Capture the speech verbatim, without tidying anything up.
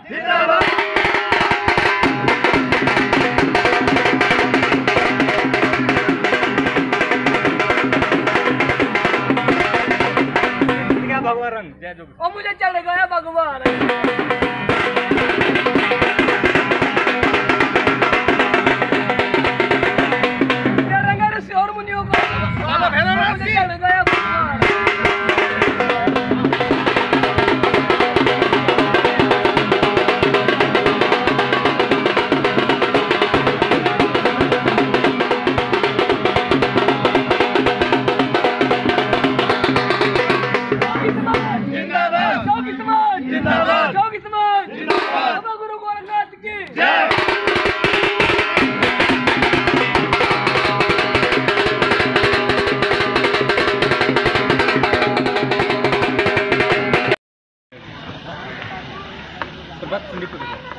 भगवान जय जो और मुझे चल गया भगवान। और मुनियों को मुझे चल गया भगवान। गुरु गोरखनाथ की जय। तो बात